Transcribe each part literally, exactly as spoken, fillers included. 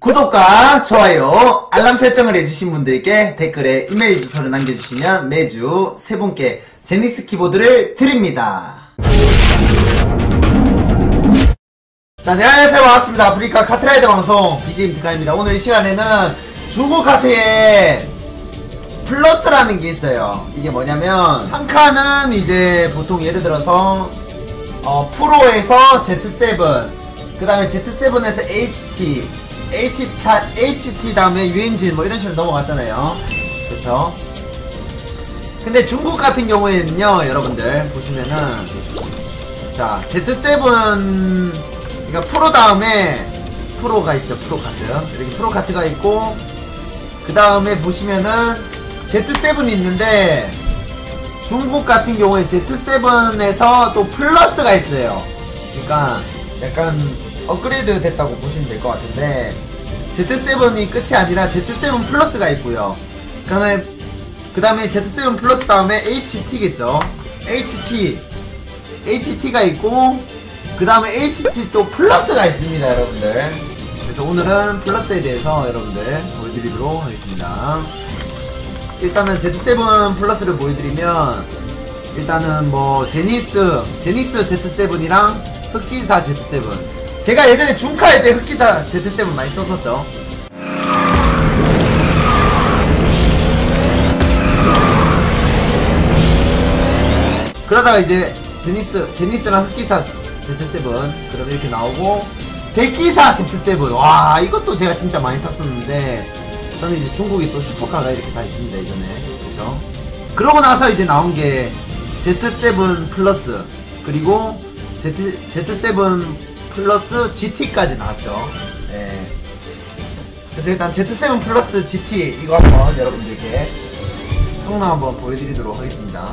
구독과 좋아요, 알람 설정을 해주신 분들께 댓글에 이메일 주소를 남겨주시면 매주 세 분께 제니스 키보드를 드립니다. 자, 네, 안녕하세요. 반갑습니다. 아프리카 카트라이더 방송 비지엠 티카입니다. 오늘 이 시간에는 중고 카트에 플러스라는 게 있어요. 이게 뭐냐면 한 칸은 이제 보통 예를 들어서 어, 프로에서 지 세븐, 그 다음에 지 세븐에서 에이치티, 에이치티 다음에 유엔진 뭐 이런 식으로 넘어갔잖아요. 그쵸? 근데 중국 같은 경우에는요, 여러분들 보시면은 자, 지 세븐 그러니까 프로 다음에 프로가 있죠. 프로 카트 이렇게 프로 카트가 있고, 그 다음에 보시면은 지 세븐이 있는데 중국 같은 경우에 지 세븐에서 또 플러스가 있어요. 그러니까 약간 업그레이드 됐다고 보시면 될 것 같은데, 지 세븐이 끝이 아니라 지 세븐 플러스가 있고요. 그 다음에 그 다음에 지 세븐 플러스 다음에 에이치티겠죠. 에이치티 에이치티가 있고, 그 다음에 에이치티 또 플러스가 있습니다, 여러분들. 그래서 오늘은 플러스에 대해서 여러분들 보여드리도록 하겠습니다. 일단은 지 세븐 플러스를 보여드리면, 일단은 뭐 제니스 제니스 지 세븐이랑 흑기사 지 세븐, 제가 예전에 중카 할 때 흑기사 지 세븐 많이 썼었죠. 그러다가 이제 제니스 제니스랑 흑기사 지 세븐 그럼 이렇게 나오고, 백기사 지 세븐, 와 이것도 제가 진짜 많이 탔었는데, 저는 이제 중국에 또 슈퍼카가 이렇게 다 있습니다, 예전에. 그쵸? 그러고 나서 이제 나온 게 지 세븐 플러스, 그리고 지 세븐 플러스 지티까지 나왔죠. 예. 그래서 일단 지 세븐 플러스 지티 이거 한번 여러분들께 성능 한번 보여드리도록 하겠습니다.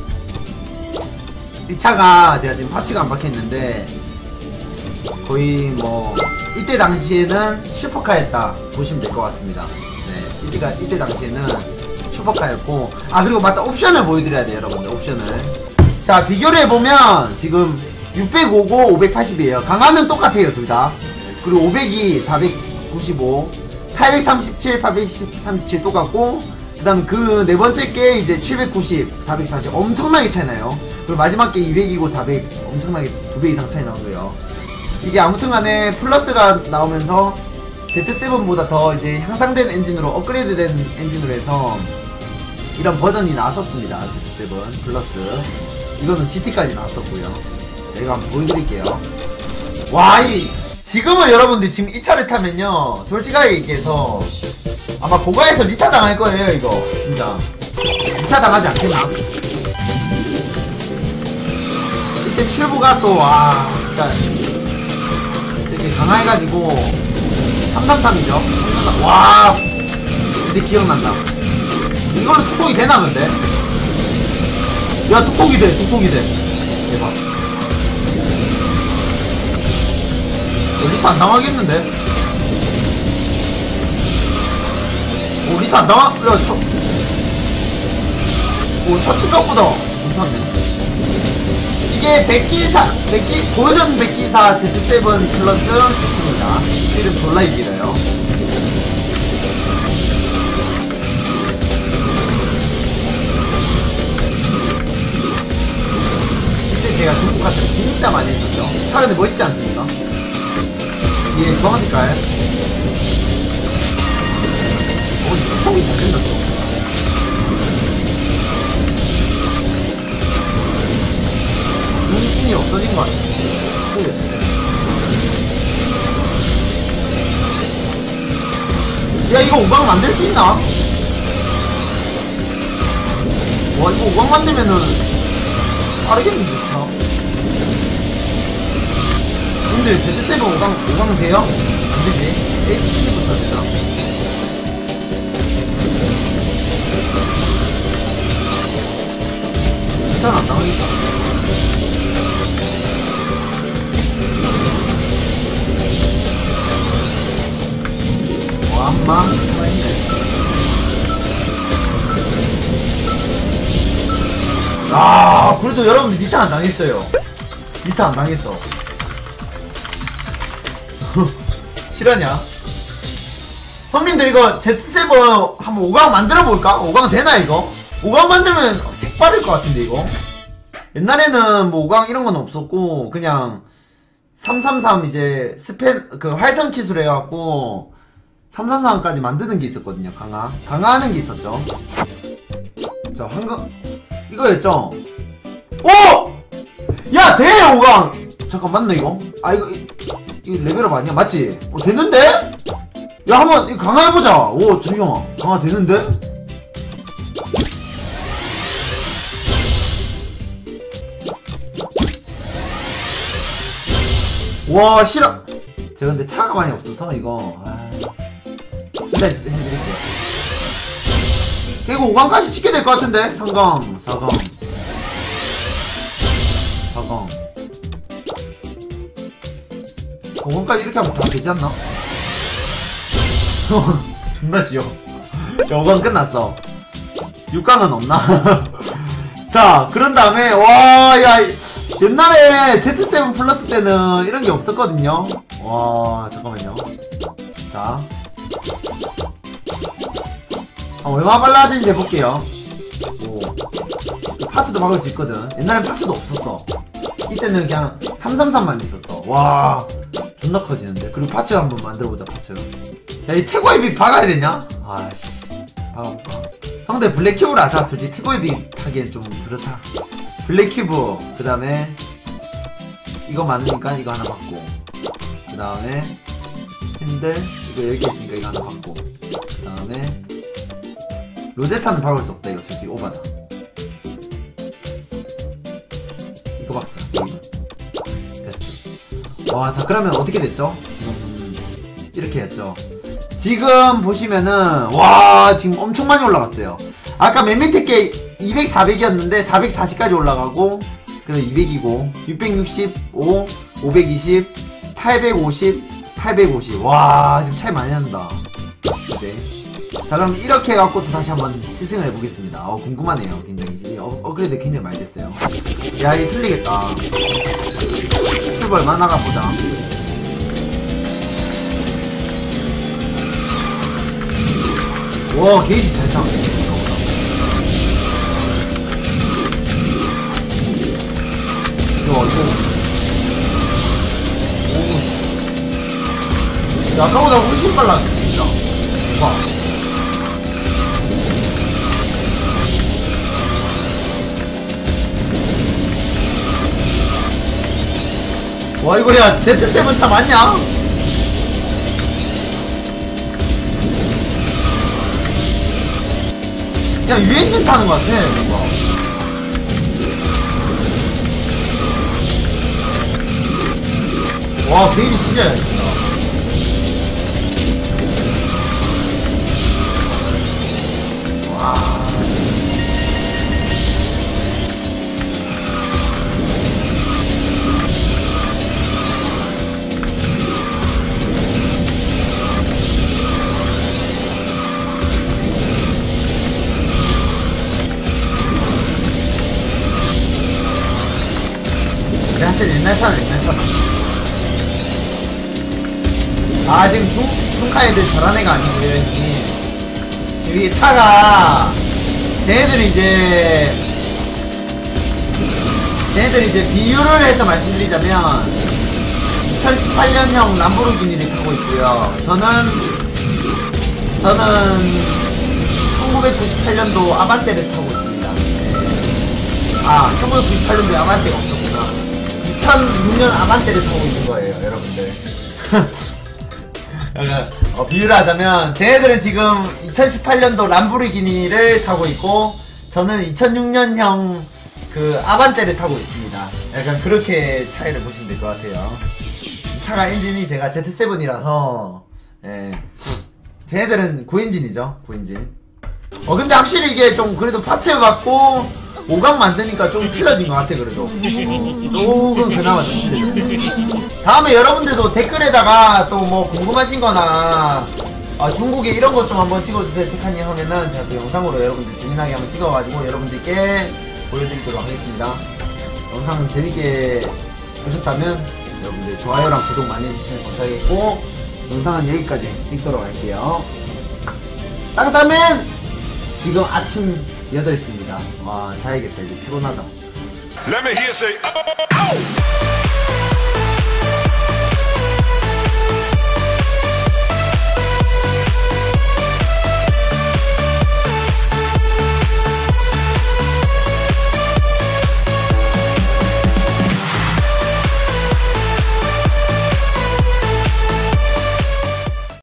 이 차가 제가 지금 파츠가 안 박혀있는데 거의 뭐 이때 당시에는 슈퍼카였다 보시면 될 것 같습니다. 네, 이때가 이때 당시에는 슈퍼카였고, 아 그리고 맞다, 옵션을 보여드려야 돼요, 여러분들. 옵션을 자 비교를 해보면 지금 육백오고 오백팔십이에요 강화는 똑같아요, 둘다. 그리고 오백이 사백구십오, 팔백삼십칠, 팔백삼십칠 똑같고, 그 다음 그 네 번째 게 이제 칠백구십, 사백사십 엄청나게 차이나요. 그리고 마지막 게 이백이고 사백 엄청나게 두 배 이상 차이 나오고요. 이게 아무튼 간에 플러스가 나오면서 지 세븐보다 더 이제 향상된 엔진으로, 업그레이드 된 엔진으로 해서 이런 버전이 나왔었습니다. 지 세븐 플러스. 이거는 지티까지 나왔었고요. 제가 한번 보여드릴게요. 와, 이 지금은 여러분들 지금 이 차를 타면요, 솔직하게 얘기해서 아마 고가에서 리타 당할 거예요. 이거 진짜 리타 당하지 않겠나? 이때 출부가 또 와 진짜 되게 강화해가지고 삼삼삼이죠 삼삼삼. 와 근데 기억난다. 이걸로 톡톡이 되나 근데? 야 톡톡이 돼, 톡톡이 돼. 대박. 리타 안 당하겠는데? 오 리타 안 당하.. 야 차.. 오 차 생각보다 괜찮네. 이게 백기사 백기 골든 백기사 지 세븐 플러스 지티입니다. 이름 졸라 길어요. 이때 제가 중국 카트를 진짜 많이 했었죠. 차 근데 멋있지 않습니까? 예, 주황 색깔. 어, 톡이 잘 된다, 또. 중진이 없어진 거 같아. 톡이 잘 된다. 야, 이거 오강 만들 수 있나? 와, 이거 오강 만들면은 빠르겠는데, 차. 근데 지 세븐 오강, 오강 돼요? 안되지. 에이치티부터 되나? 일단 안 나오니까. 와, 암마 살아있네. 아, 그래도 여러분들 리타 안 당했어요. 리타 안 당했어. 실화냐? 형님들 이거 제트 세븐 한번 오 강 만들어볼까? 오 강 되나 이거? 오 강 만들면 핵빠를 것 같은데 이거? 옛날에는 뭐 오 강 이런 건 없었고 그냥 삼삼삼 이제 스팬 그 활성 기술 해갖고 삼삼삼까지 만드는 게 있었거든요. 강화 강화하는 게 있었죠. 자 황금 이거였죠. 오! 야 돼! 오 강! 잠깐 맞나 이거? 아 이거 이거 레벨업 아니야? 맞지? 어 되는데? 야 한번 이거 강화해보자. 오 잠시만 강화 되는데? 와 싫어. 제가 근데 차가 많이 없어서 이거 아... 수달 해드릴게요. 이거 오 강까지 시켜야 될 것 같은데? 삼 강, 사 강, 사 강 오 강까지 이렇게 하면 다 되지 않나? 존나 쉬워. 야, 오 강 끝났어. 육 강은 없나? 자 그런 다음에 와야 옛날에 제트 세븐 플러스 때는 이런 게 없었거든요. 와 잠깐만요. 자 아, 얼마나 빨라지는지 해볼게요. 오 파츠도 막을 수 있거든. 옛날엔 파츠도 없었어. 이때는 그냥 삼삼삼만 있었어. 와 존나 커지는데. 그리고 파츠 한번 만들어보자. 파츠. 야 이 태고의 빛 박아야 되냐? 아씨 박아볼까? 형들 블랙큐브를 하자. 솔직히 태고의 빛 하기엔 좀 그렇다. 블랙큐브 그 다음에 이거 많으니까 이거 하나 받고 그 다음에 핸들 이거 여기 있으니까 이거 하나 받고 그 다음에 로제타는 박을 수 없다. 이거 솔직히 오바다. 이거 박자. 이거. 됐어. 와 자 그러면 어떻게 됐죠? 지금 이렇게 했죠. 지금 보시면은 와 지금 엄청 많이 올라갔어요. 아까 맨 밑에 게 이백, 사백이었는데 사백사십까지 올라가고 그다음 이백이고 육백육십오, 오백이십, 팔백오십, 팔백오십. 와 지금 차이 많이 난다. 이제 자 그럼 이렇게 해갖고 또 다시 한번 시승을 해보겠습니다. 어 궁금하네요. 굉장히 어, 업그레이드 굉장히 많이 됐어요. 야 이거 틀리겠다. 출구 얼마 나가보자. 와 게이지 잘 차. 이거 이거 오 아까보다 훨씬 빨랐어 진짜. 와. 와 이거 야 제트 세븐 차 맞냐? 그냥 유엔진 타는 것 같아 뭔가. 와 베일이 진짜 잘 친다. 와 사실 옛날 차는 옛날 차다. 아 지금 중, 중카 애들 저런 애가 아니고 여기 여기 차가 쟤네들이 이제 쟤네들이 이제 비유를 해서 말씀드리자면 이천십팔 년형 람보르기니를 타고 있고요. 저는 저는 천구백구십팔 년도 아반떼를 타고 있습니다. 네. 아 천구백구십팔 년도에 아반떼가 없었구나. 이천육 년 아반떼를 타고 있는 거예요 여러분들. 약간 어, 비유를 하자면 쟤네들은 지금 이천십팔 년도 람보르기니를 타고 있고 저는 이천육 년형 그 아반떼를 타고 있습니다. 약간 그렇게 차이를 보시면 될 것 같아요. 차가 엔진이 제가 제트 세븐이라서 예. 쟤네들은 구 엔진이죠. 구 엔진. 어 근데 확실히 이게 좀 그래도 파츠 받고 오 강 만드니까 좀 틀려진 것 같아. 그래도 어, 조금 그나마 좀 틀려져. 다음에 여러분들도 댓글에다가 또 뭐 궁금하신 거나 아, 중국에 이런 것 좀 한번 찍어주세요 테카님 하면은 제가 또 영상으로 여러분들 재미나게 한번 찍어가지고 여러분들께 보여드리도록 하겠습니다. 영상 재밌게 보셨다면 여러분들 좋아요랑 구독 많이 해주시면 감사하겠고 영상은 여기까지 찍도록 할게요. 땅따맨 지금 아침 여덟 시입니다. 와 자야겠다 이제 피곤하다. Let me hear say, oh, oh.